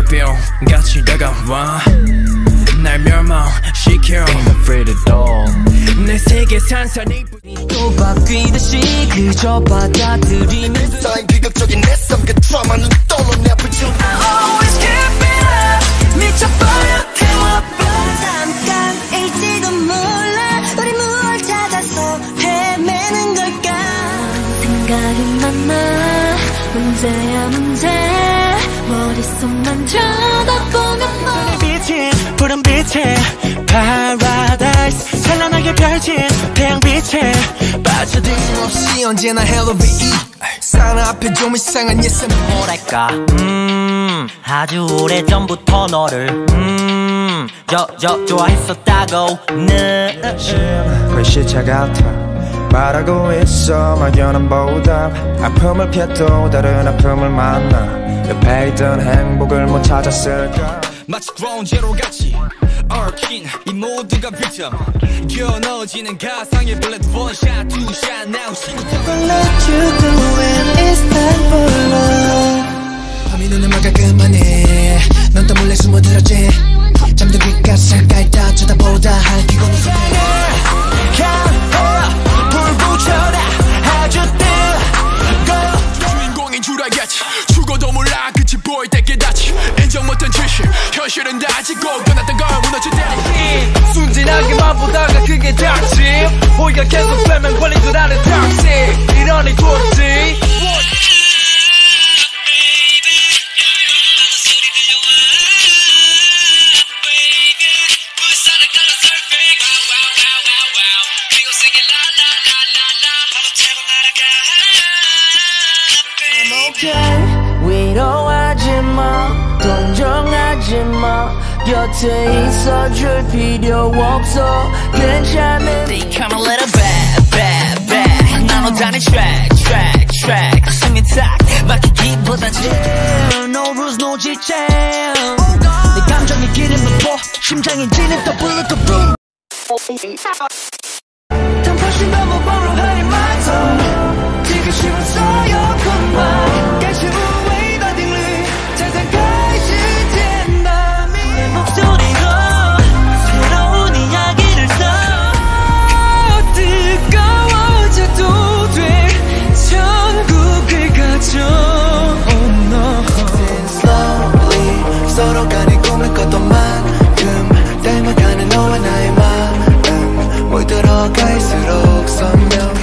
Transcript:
같이 다가와 날 멸망시켜 Ain't afraid at all. 내 세계 산산이 또 바뀌듯이 그저 받아들이면 쌓인 비극적인 내 삶 그 드라마는 떨어내 붙여 I always keep it up 미쳐버려 태워봐 잠깐일지도 몰라 우리 무얼 찾아서 헤매는 걸까 생각이 많아 문제야 문제 머릿속만 쳐다보면 뭐 빛이 푸른 빛에 paradise 찬란하게 펼친 태양빛에 빠져들 수 없이 언제나 Halloween 사랑 앞에 좀 이상한 예상 뭐랄까 아주 오래전부터 너를 좋아했었다고 글씨체 같아 말하고 있어 막연한 보답 아픔을 피해도 다른 아픔을 만나 옆에 있던 행복을 못 찾았을까 마치 ground zero 같이 얽힌 이 모두가 빅점 겨눠지는 가상의 bullet one shot two shot now Never let you go when it's time for love 밤이 눈을 막아 그만해 넌 또 몰래 숨어들었지 잠든 귓가상 깔다 쳐다보다 할기고 웃어 불 붙여라 아주 뜨거 주인공인 줄 알겠지 죽어도 몰라 끝이 보일 때 깨닫지 인정 못한 진실 현실은 다지고 떠났던 걸 무너질 때 순진하게만 보다가 그게 닥침 우리가 계속 빼면 걸린 줄 아는 닥치 이러니 좋지 위로하지마 동정하지마 곁에 있어줄 필요 없어 괜찮은 They come a little bad 나눠다닌 track 가슴이 딱 막히기보단 No rules no 지체 내 감정이 기름을 부어 심장이 지는 더 bulletproof 단팥이 너무 borrow하니 말도 지기 싫었어요 그만该是无谓的定律才才开始见到你내 목소리로 새로운 이야기를 써 뜨거워져도 돼 천국을 가져 Oh no Slowly 서로 간에 꿈을 꿨던 만큼 닮아가는 너와 나의 마음 물들어갈수록 선명